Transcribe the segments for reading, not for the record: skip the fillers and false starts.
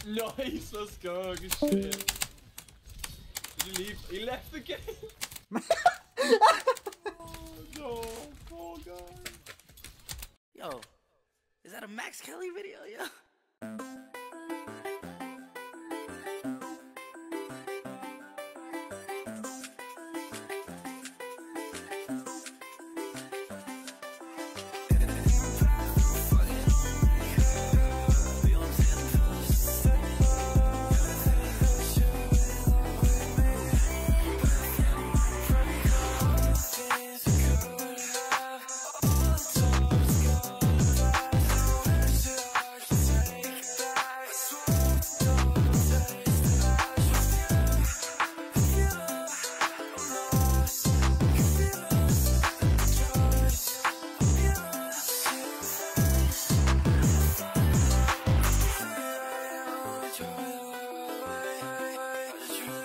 Nice, let's go. Good shit. Did he leave? He left the game. Oh no, poor guy. Yo, is that a Max Kelly video, yo?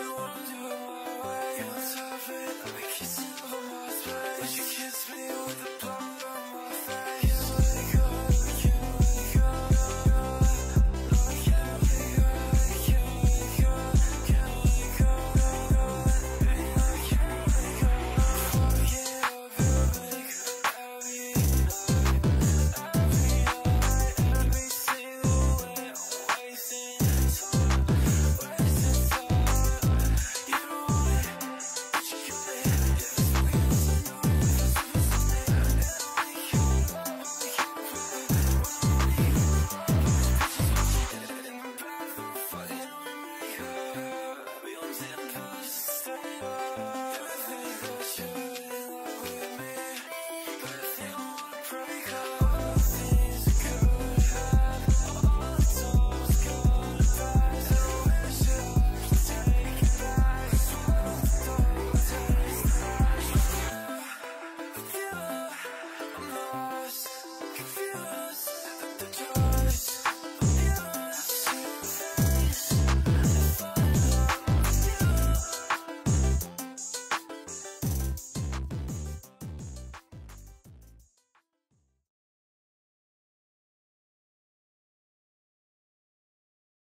Would you kiss me with a